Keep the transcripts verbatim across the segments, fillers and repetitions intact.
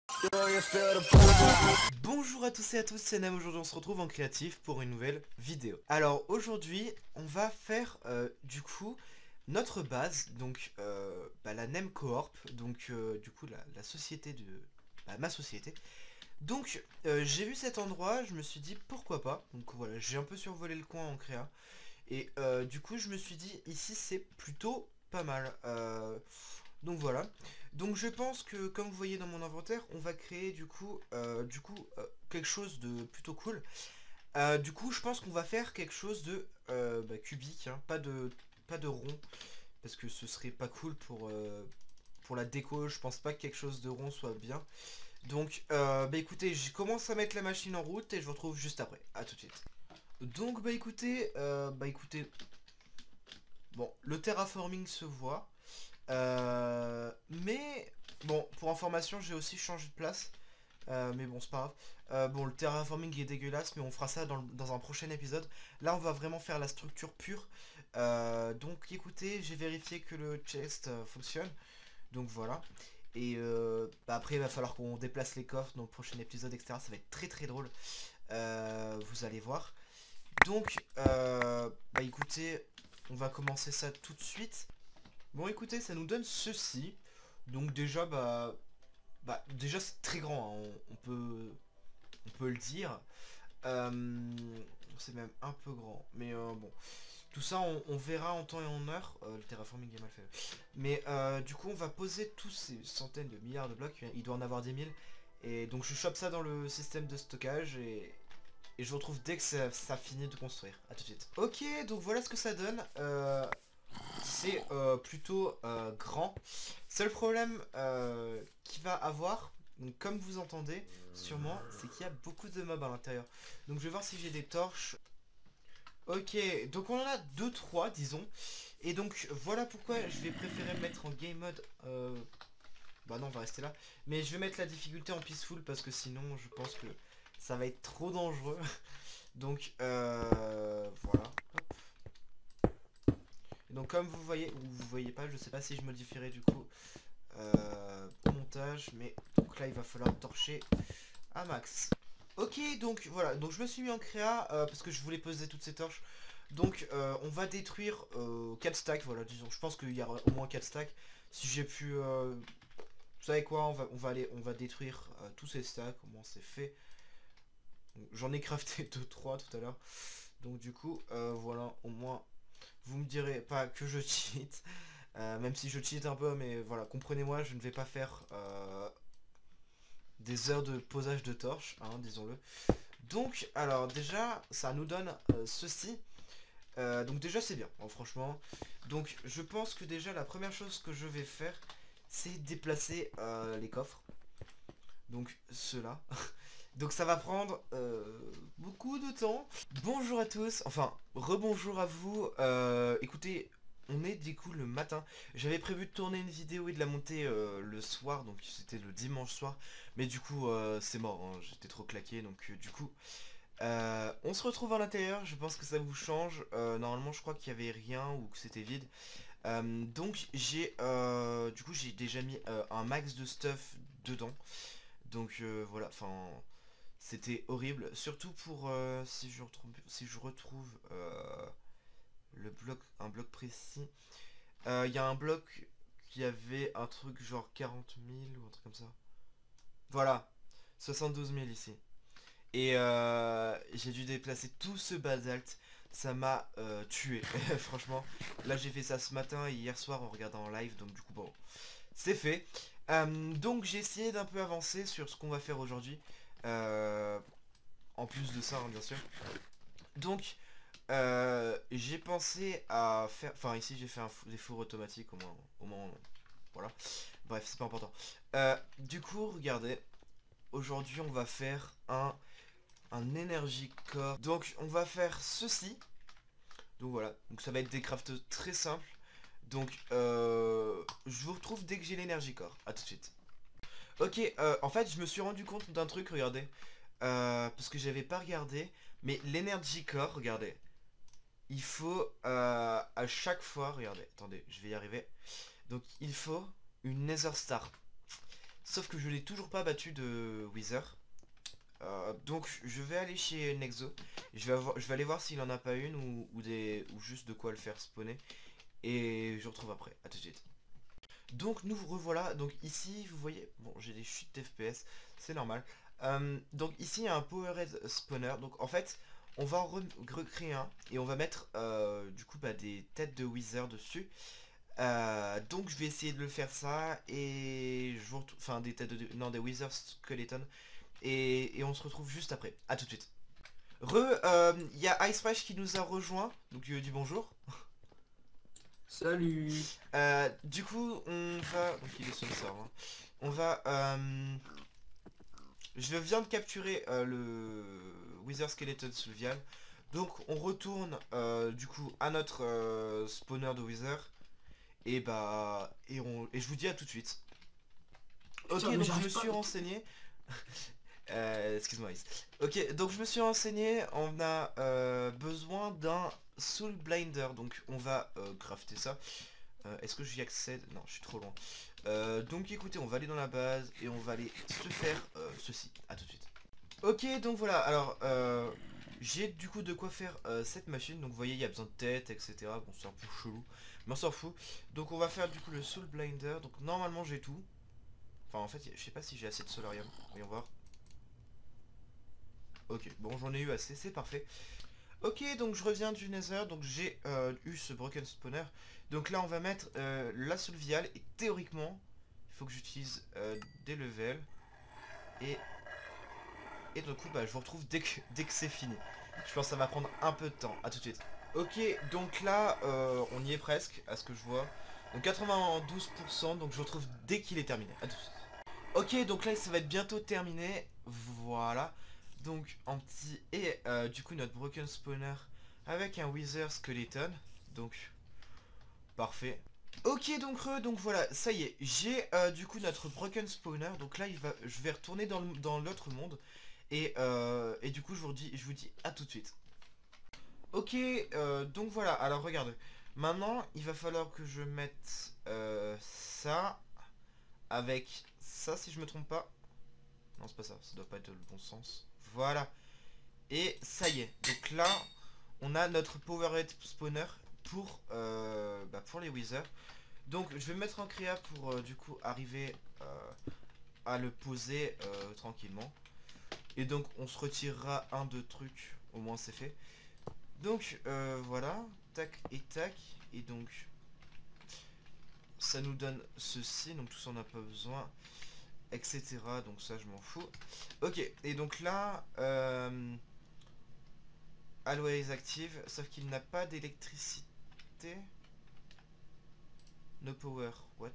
Bonjour à tous et à tous, c'est Nam. Aujourd'hui on se retrouve en créatif pour une nouvelle vidéo. Alors aujourd'hui on va faire euh, du coup notre base, donc euh, bah, la Nem Coop, donc euh, du coup la, la société de... Bah, ma société. Donc euh, j'ai vu cet endroit, je me suis dit pourquoi pas, donc voilà, j'ai un peu survolé le coin en créa. Et euh, du coup je me suis dit ici c'est plutôt pas mal. Euh, donc voilà. Donc je pense que comme vous voyez dans mon inventaire, on va créer du coup, euh, du coup euh, quelque chose de plutôt cool. Euh, du coup je pense qu'on va faire quelque chose de euh, bah, cubique, hein, pas de pas de rond, parce que ce serait pas cool pour, euh, pour la déco. Je pense pas que quelque chose de rond soit bien. Donc euh, bah écoutez, je commence à mettre la machine en route et je vous retrouve juste après. À tout de suite. Donc bah écoutez, euh, bah écoutez, bon, le terraforming se voit. Euh, mais bon, pour information, j'ai aussi changé de place. Euh, mais bon, c'est pas grave. Euh, bon, le terraforming est dégueulasse, mais on fera ça dans, le- dans un prochain épisode. Là, on va vraiment faire la structure pure. Euh, donc, écoutez, j'ai vérifié que le chest euh, fonctionne. Donc voilà. Et euh, bah, après, il va falloir qu'on déplace les coffres dans le prochain épisode, et cetera. Ça va être très très drôle. Euh, vous allez voir. Donc, euh, bah écoutez, on va commencer ça tout de suite. Bon écoutez, ça nous donne ceci. Donc déjà, bah, bah déjà c'est très grand, hein, on, on peut, on peut le dire. Euh, c'est même un peu grand, mais euh, bon. Tout ça, on, on verra en temps et en heure. Euh, le terraforming est mal fait. Mais euh, du coup, on va poser tous ces centaines de milliards de blocs. Il doit en avoir des mille. Et donc je chope ça dans le système de stockage et, et je vous retrouve dès que ça, ça finit de construire. A tout de suite. Ok, donc voilà ce que ça donne. Euh, c'est euh, plutôt euh, grand. Seul problème euh, qu'il va avoir, donc comme vous entendez sûrement, c'est qu'il y a beaucoup de mobs à l'intérieur. Donc je vais voir si j'ai des torches. Ok, donc on en a deux trois disons. Et donc voilà pourquoi je vais préférer mettre en game mode. Euh... Bah non, on va rester là. Mais je vais mettre la difficulté en peaceful parce que sinon je pense que ça va être trop dangereux. Donc euh, voilà. Et donc comme vous voyez, ou vous voyez pas, je sais pas si je modifierai du coup euh, au montage, mais donc là il va falloir torcher à max. Ok, donc voilà, donc je me suis mis en créa euh, parce que je voulais poser toutes ces torches. Donc euh, on va détruire euh, quatre stacks, voilà, disons, je pense qu'il y aura au moins quatre stacks. Si j'ai pu, euh, vous savez quoi, on va, on va aller, on va détruire euh, tous ces stacks, au moins c'est fait. J'en ai crafté deux trois tout à l'heure. Donc du coup, euh, voilà, au moins, vous me direz pas que je cheat. Euh, même si je cheat un peu, mais voilà, comprenez-moi, je ne vais pas faire euh, des heures de posage de torches, hein, disons-le. Donc, alors déjà, ça nous donne euh, ceci. Euh, donc déjà, c'est bien, hein, franchement. Donc, je pense que déjà, la première chose que je vais faire, c'est déplacer euh, les coffres. Donc, ceux-là. Donc, ça va prendre euh, beaucoup de temps. Bonjour à tous, enfin, rebonjour à vous. Euh, écoutez, on est du coup le matin. J'avais prévu de tourner une vidéo et de la monter euh, le soir, donc c'était le dimanche soir. Mais du coup, euh, c'est mort, hein, j'étais trop claqué, donc euh, du coup... euh, on se retrouve à l'intérieur, je pense que ça vous change. Euh, normalement, je crois qu'il y avait rien ou que c'était vide. Euh, donc j'ai... euh, du coup, j'ai déjà mis euh, un max de stuff dedans. Donc euh, voilà, enfin... C'était horrible, surtout pour euh, si je retrouve, si je retrouve euh, le bloc, un bloc précis. Il euh, y a un bloc qui avait un truc genre quarante mille ou un truc comme ça. Voilà, soixante-douze mille ici. Et euh, j'ai dû déplacer tout ce basalte. Ça m'a euh, tué, franchement. Là j'ai fait ça ce matin et hier soir en regardant en live, donc du coup bon, c'est fait. Euh, donc j'ai essayé d'un peu avancer sur ce qu'on va faire aujourd'hui. Euh, en plus de ça, hein, bien sûr. Donc, euh, j'ai pensé à faire... Enfin, ici, j'ai fait un fou- des fours automatiques, au moins... Au moins voilà. Bref, c'est pas important. Euh, du coup, regardez. Aujourd'hui, on va faire un, un Energy Core. Donc, on va faire ceci. Donc, voilà. Donc, ça va être des crafts très simples. Donc, euh, je vous retrouve dès que j'ai l'Energy Core. A tout de suite. Ok, euh, en fait, je me suis rendu compte d'un truc, regardez. Euh, parce que j'avais pas regardé. Mais l'Energy Core, regardez. Il faut euh, à chaque fois, regardez, attendez, je vais y arriver. Donc il faut une Nether Star. Sauf que je n'ai toujours pas battu de Wither. Euh, donc je vais aller chez Nexo. Je vais, avoir, je vais aller voir s'il en a pas une ou, ou, des, ou juste de quoi le faire spawner. Et je retrouve après. A tout de suite. Donc nous vous revoilà. Donc ici vous voyez, bon j'ai des chutes d'F P S, c'est normal. Euh, donc ici il y a un Powerhead spawner. Donc en fait on va en re recréer un et on va mettre euh, du coup bah, des têtes de Wither dessus. Euh, donc je vais essayer de le faire ça et je vous retrouve, enfin des têtes de, non des Wither Skeleton et, et on se retrouve juste après. À tout de suite. Re, euh, il y a Ice Fresh qui nous a rejoint, donc il lui dit bonjour. Salut. Euh, du coup, on va... Donc il est sur le serveur. Hein. On va... Euh... Je viens de capturer euh, le Wither Skeleton Fluvial. Donc on retourne euh, du coup à notre euh, spawner de Wither. Et bah... Et, on... et je vous dis à tout de suite. Ok, Putain, mais donc je me j'arrive pas. suis renseigné. euh, Excuse-moi, Ice. Ok, donc je me suis renseigné. On a euh, besoin d'un Soul Blinder. Donc on va euh, crafter ça. Euh, Est-ce que j'y accède? Non, je suis trop loin. Euh, donc écoutez, on va aller dans la base et on va aller se faire euh, ceci. À tout de suite. Ok, donc voilà. Alors, euh, j'ai du coup de quoi faire euh, cette machine. Donc vous voyez, il y a besoin de tête, et cetera. Bon, c'est un peu chelou, mais on s'en fout. Donc on va faire du coup le Soul Blinder. Donc normalement j'ai tout. Enfin en fait, je sais pas si j'ai assez de Solarium. Voyons voir. Ok, bon j'en ai eu assez, c'est parfait. Ok, donc je reviens du Nether, donc j'ai euh, eu ce Broken Spawner. Donc là on va mettre euh, la Soul Vial et théoriquement, il faut que j'utilise euh, des levels. Et, et du coup bah, je vous retrouve dès que, dès que c'est fini. Je pense que ça va prendre un peu de temps, à tout de suite. Ok, donc là euh, on y est presque, à ce que je vois. Donc quatre-vingt-douze pour cent, donc je vous retrouve dès qu'il est terminé, à tout de suite. Ok, donc là ça va être bientôt terminé, voilà. Donc en petit, et euh, du coup notre Broken Spawner avec un Wither Skeleton, donc parfait. Ok, donc re, donc voilà, ça y est, j'ai euh, du coup notre Broken Spawner, donc là il va, je vais retourner dans le- dans l'autre monde, et, euh, et du coup je vous dis, je vous dis à tout de suite. Ok, euh, donc voilà, alors regardez, maintenant il va falloir que je mette euh, ça avec ça si je me trompe pas. Non, c'est pas ça, ça doit pas être le bon sens. Voilà. Et ça y est. Donc là, on a notre Powerhead Spawner pour, euh, bah, pour les Wither. Donc je vais me mettre en créa pour euh, du coup arriver euh, à le poser euh, tranquillement. Et donc on se retirera un, deux trucs, au moins c'est fait. Donc euh, voilà, tac et tac. Et donc ça nous donne ceci, donc tout ça on n'a pas besoin. Etc. Donc ça je m'en fous. Ok, et donc là, euh, Always active, sauf qu'il n'a pas d'électricité. No power, what?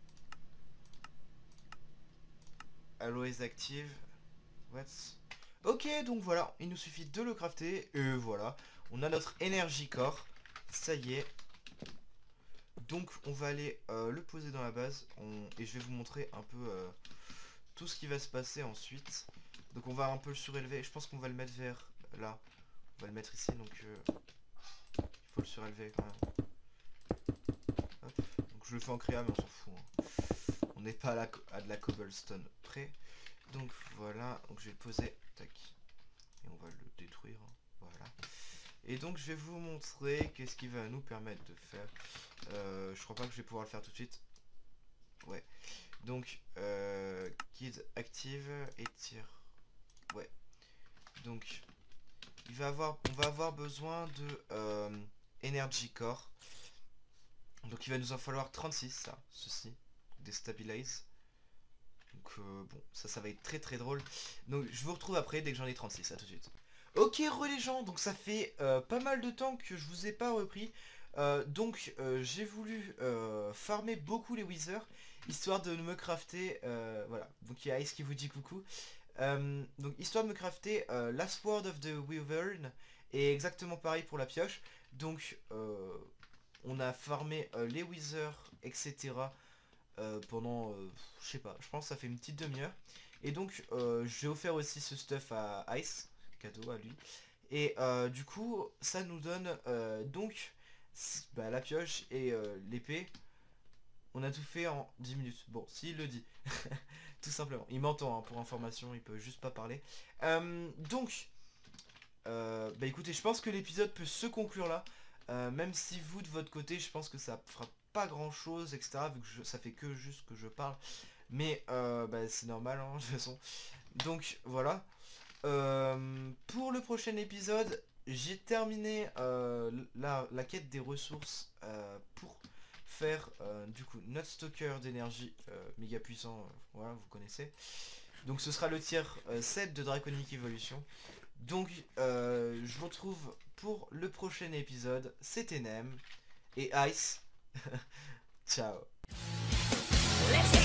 Always active, what? Ok, donc voilà, il nous suffit de le crafter, et voilà, on a notre Energy Core, ça y est. Donc on va aller euh, le poser dans la base, on... et je vais vous montrer un peu euh, tout ce qui va se passer ensuite. Donc on va un peu le surélever, je pense qu'on va le mettre vers là. On va le mettre ici, donc euh, il faut le surélever quand même. Hop. Donc je le fais en créa, mais on s'en fout. Hein. On n'est pas à, la, à de la cobblestone près. Donc voilà, donc je vais le poser, tac. Et on va le détruire, hein. Voilà. Et donc je vais vous montrer qu'est-ce qui va nous permettre de faire. Euh, je crois pas que je vais pouvoir le faire tout de suite. Ouais. Donc, euh, Kids active et tire. Ouais. Donc, il va avoir, on va avoir besoin de euh, Energy Core. Donc il va nous en falloir trente-six, ça, ceci, déstabilise. Donc euh, bon, ça, ça va être très très drôle. Donc je vous retrouve après dès que j'en ai trente-six, à tout de suite. Ok, re les gens, donc ça fait euh, pas mal de temps que je vous ai pas repris. Euh, donc euh, j'ai voulu euh, farmer beaucoup les Wither, histoire de me crafter, euh, voilà. Donc il y a Ice qui vous dit coucou. Euh, donc histoire de me crafter euh, la Sword of the Wyvern, et exactement pareil pour la pioche. Donc euh, on a farmé euh, les Wither, et cetera. Euh, pendant, euh, je sais pas, je pense que ça fait une petite demi-heure. Et donc euh, j'ai offert aussi ce stuff à Ice, cadeau à lui. Et euh, du coup ça nous donne euh, donc bah, la pioche et euh, l'épée. On a tout fait en dix minutes. Bon, s'il le dit. Tout simplement. Il m'entend hein, pour information, il peut juste pas parler. Euh, donc, euh, bah écoutez, je pense que l'épisode peut se conclure là. Euh, même si vous de votre côté, je pense que ça fera pas grand chose, et cetera. Vu que je, ça fait que juste que je parle. Mais euh, bah, c'est normal hein, de toute façon. Donc voilà. Euh, pour le prochain épisode, j'ai terminé euh, la, la quête des ressources euh, pour faire euh, du coup notre stocker d'énergie euh, méga puissant, euh, voilà vous connaissez. Donc ce sera le tiers euh, sept de Draconic Evolution. Donc euh, je vous retrouve pour le prochain épisode. C'était Nem et Ice. Ciao.